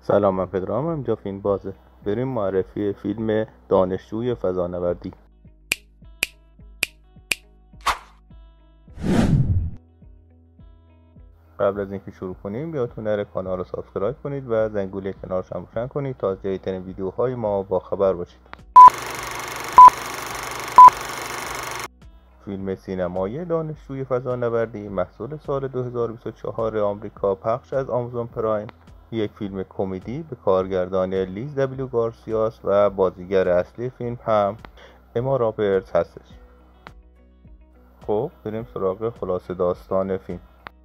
سلام، من پدرام، اینجا فیلم بازه. بریم معرفی فیلم دانشجوی فضانوردی. قبل از اینکه شروع کنیم یادتون نره کانال رو سابسکرایب کنید و زنگوله کنارش هم روشن کنید تا از جدیدترین ویدیوهای ما با خبر باشید. فیلم سینمایی دانشجوی فضانوردی محصول سال 2024 آمریکا، پخش از آمازون پرایم، یک فیلم کمدی به کارگردانی لیز دبلیو گارسیاس و بازیگر اصلی فیلم هم اما رابرتس هستش. خب بریم سراغ خلاصه داستان فیلم.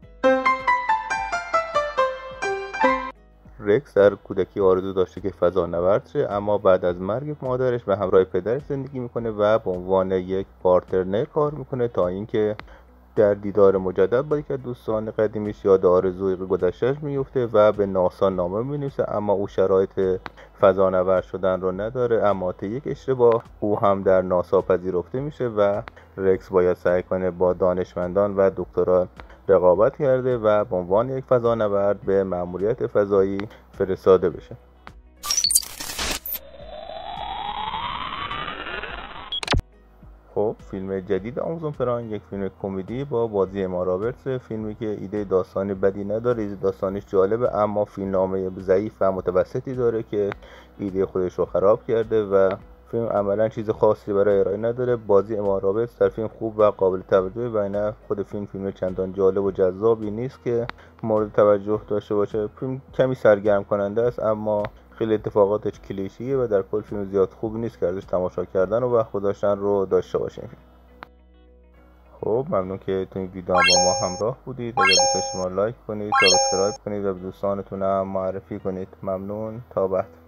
رکس در کودکی آرزو داشته که فضانورد شه، اما بعد از مرگ مادرش به همراه پدرش زندگی میکنه و به عنوان یک پارتنر کار میکنه تا اینکه در دیدار مجدد با یک از دوستان قدیمیش یاد آرزوی گذشته‌اش میفته و به ناسا نامه مینویسه، اما او شرایط فضانورد شدن رو نداره. اما طی یک اشتباه او هم در ناسا پذیرفته میشه و رکس باید سعی کنه با دانشمندان و دکتران رقابت کرده و به عنوان یک فضانورد به مأموریت فضایی فرستاده بشه. خب فیلم جدید آمازون پرایم یک فیلم کمدی با بازی اما رابرتس، فیلمی که ایده داستانی بدی نداره، ایده داستانیش جالبه اما فیلمنامه ضعیف و متوسطی داره که ایده خودش رو خراب کرده و فیلم عملا چیز خاصی برای ارائه نداره. بازی اما رابرتس در فیلم خوب و قابل توجهه و نه خود فیلم چندان جالب و جذابی نیست که مورد توجه داشته باشه. فیلم کمی سرگرم کننده است اما خیلی اتفاقاتش کلیشه‌ایه و در کل فیلم زیاد خوب نیست که ارزش تماشا کردن و وقت گذاشتن رو داشته باشین. خب ممنون که تو این ویدیو با ما همراه بودید. اگر دوست داشتید ما لایک کنید، سابسکرایب کنید و به دوستانتون هم معرفی کنید. ممنون، تا بعد.